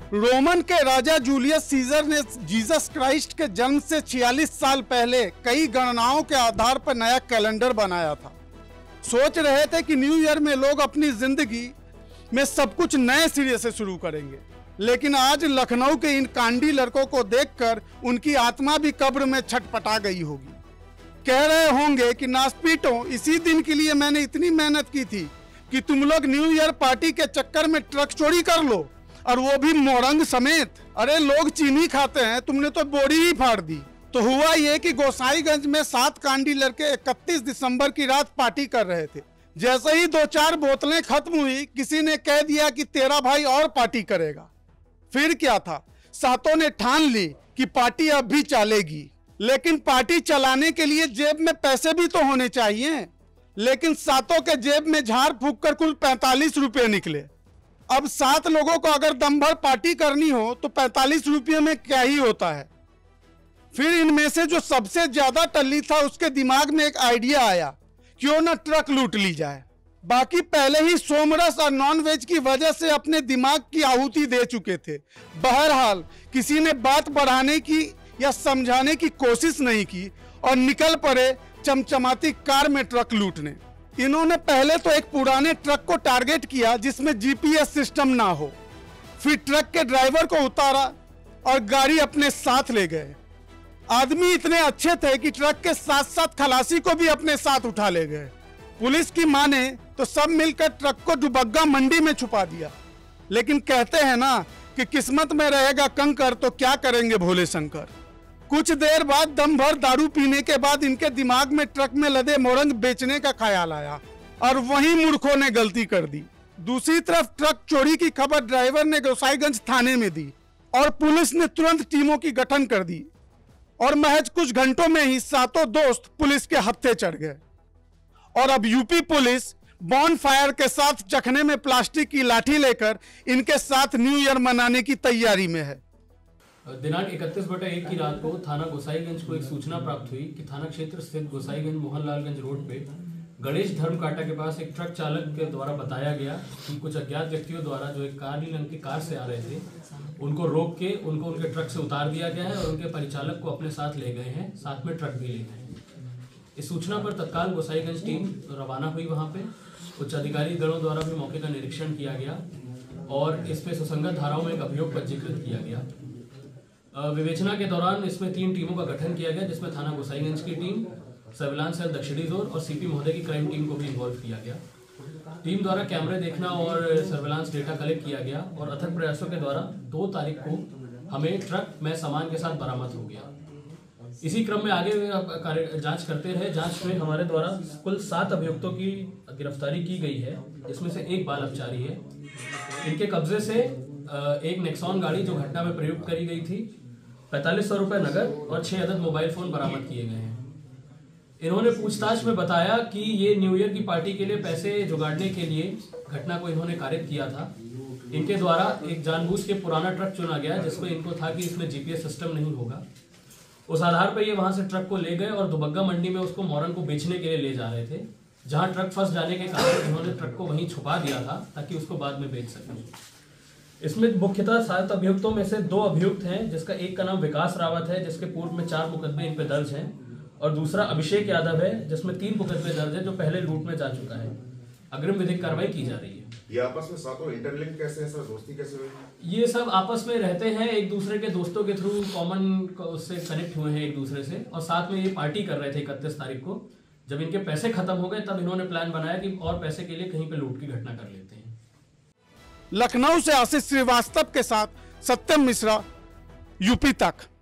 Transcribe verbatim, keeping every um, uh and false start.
Roman के राजा Julius Caesar ने जीसस क्राइस्ट के जन्म से छियालीस साल पहले कई गणनाओं के आधार पर नया कैलेंडर बनाया था। सोच रहे थे कि न्यू ईयर में लोग अपनी जिंदगी में सब कुछ नए सिरे से शुरू करेंगे, लेकिन आज लखनऊ के इन कांडी लड़कों को देखकर उनकी आत्मा भी कब्र में छटपटा गई होगी। कह रहे होंगे कि नासपीटों, इसी दिन के लिए मैंने इतनी मेहनत की थी कि तुम लोग न्यू ईयर पार्टी के चक्कर में ट्रक चोरी कर लो, और वो भी मोरंग समेत। अरे लोग चीनी खाते हैं, तुमने तो बोरी ही फाड़ दी। तो हुआ ये कि गोसाईगंज में सात कांडी लड़के इकतीस दिसंबर की रात पार्टी कर रहे थे। जैसे ही दो चार बोतलें खत्म हुई, किसी ने कह दिया कि तेरा भाई और पार्टी करेगा। फिर क्या था, सातों ने ठान ली कि पार्टी अब भी चलेगी, लेकिन पार्टी चलाने के लिए जेब में पैसे भी तो होने चाहिए। लेकिन सातों के जेब में झाड़ फूंक कर कुल पैंतालीस रुपए निकले। अब सात लोगों को अगर दम भर पार्टी करनी हो तो पैंतालीस रुपये में क्या ही होता है। फिर इनमें से जो सबसे ज्यादा टल्ली था, उसके दिमाग में एक आइडिया आया, क्यों ना ट्रक लूट ली जाए। बाकी पहले ही सोमरस और नॉनवेज की वजह से अपने दिमाग की आहुति दे चुके थे। बहरहाल किसी ने बात बढ़ाने की या समझाने की कोशिश नहीं की और निकल पड़े चमचमाती कार में ट्रक लूटने। इन्होंने पहले तो एक पुराने ट्रक को टारगेट किया जिसमें जीपीएस सिस्टम ना हो। फिर ट्रक के ड्राइवर को उतारा और गाड़ी अपने साथ ले गए। आदमी इतने अच्छे थे कि ट्रक के साथ साथ खलासी को भी अपने साथ उठा ले गए। पुलिस की माने तो सब मिलकर ट्रक को दुबग्गा मंडी में छुपा दिया। लेकिन कहते हैं ना कि किस्मत में रहेगा कंकर तो क्या करेंगे भोले शंकर। कुछ देर बाद दम भर दारू पीने के बाद इनके दिमाग में ट्रक में लदे मोरंग बेचने का ख्याल आया और वहीं मूर्खों ने गलती कर दी। दूसरी तरफ ट्रक चोरी की खबर ड्राइवर ने गोसाईगंज थाने में दी और पुलिस ने तुरंत टीमों की गठन कर दी और महज कुछ घंटों में ही सातों दोस्त पुलिस के हत्थे चढ़ गए। और अब यूपी पुलिस बॉन फायर के साथ चखने में प्लास्टिक की लाठी लेकर इनके साथ न्यू ईयर मनाने की तैयारी में है। दिनांक इकतीस बटा एक की रात को थाना गोसाईगंज को एक सूचना प्राप्त हुई कि थाना क्षेत्र स्थित गोसाईगंज मोहनलालगंज रोड पे गणेश धर्मकाटा के पास एक ट्रक चालक के द्वारा बताया गया कि कुछ अज्ञात व्यक्तियों द्वारा जो एक काली रंग की कार से आ रहे थे, उनको रोक के उनको उनके ट्रक से उतार दिया गया है और उनके परिचालक को अपने साथ ले गए हैं, साथ में ट्रक भी ले गए। इस सूचना पर तत्काल गोसाईगंज टीम रवाना हुई। वहाँ पे उच्च अधिकारी दलों द्वारा भी मौके का निरीक्षण किया गया और इस पे सुसंगत धाराओं में एक अभियोग पंजीकृत किया गया। विवेचना के दौरान इसमें तीन टीमों का गठन किया गया, जिसमें थाना गोसाईगंज की टीम, सर्विलांस सेल दक्षिणी जोन और सीपी महोदय की क्राइम टीम को भी इन्वॉल्व किया गया। टीम द्वारा कैमरे देखना और सर्विलांस डेटा कलेक्ट किया गया और अथक प्रयासों के द्वारा दो तारीख को हमें ट्रक में सामान के साथ बरामद हो गया। इसी क्रम में आगे जांच करते रहे। जांच में हमारे द्वारा कुल सात अभियुक्तों की गिरफ्तारी की गई है, जिसमें से एक बाल अपचारी है। इनके कब्जे से एक नेक्सॉन गाड़ी जो घटना में प्रयुक्त करी गई थी, पैंतालीस सौ रुपये नगद और छह अदद मोबाइल फोन बरामद किए गए हैं। इन्होंने पूछताछ में बताया कि ये न्यू ईयर की पार्टी के लिए पैसे जुगाड़ने के लिए घटना को इन्होंने कारित किया था। इनके द्वारा एक जानबूझ के पुराना ट्रक चुना गया, जिसमें इनको था कि इसमें जीपीएस सिस्टम नहीं होगा। उस आधार पर ये वहां से ट्रक को ले गए और दुबग्गा मंडी में उसको मोरंग को बेचने के लिए ले जा रहे थे, जहां ट्रक फंस जाने के कारण इन्होंने ट्रक को वहीं छुपा दिया था ताकि उसको बाद में बेच सकें। इसमें मुख्यतः सात अभियुक्तों में से दो अभियुक्त हैं, जिसका एक का नाम विकास रावत है, जिसके पूर्व में चार मुकदमे इन पे दर्ज हैं, और दूसरा अभिषेक यादव है, जिसमें तीन मुकदमे दर्ज है, जो पहले लूट में जा चुका है। अग्रिम विधिक कार्रवाई की जा रही है। ये आपस में सातों इंटरलिंक कैसे है सर, दोस्ती कैसे हुई? ये सब आपस में रहते हैं, एक दूसरे के दोस्तों के थ्रू कॉमन उससे कनेक्ट हुए हैं एक दूसरे से, और साथ में ये पार्टी कर रहे थे इकतीस तारीख को। जब इनके पैसे खत्म हो गए तब इन्होंने प्लान बनाया कि और पैसे के लिए कहीं पे लूट की घटना कर लेते हैं। लखनऊ से आशीष श्रीवास्तव के साथ सत्यम मिश्रा, यूपी तक।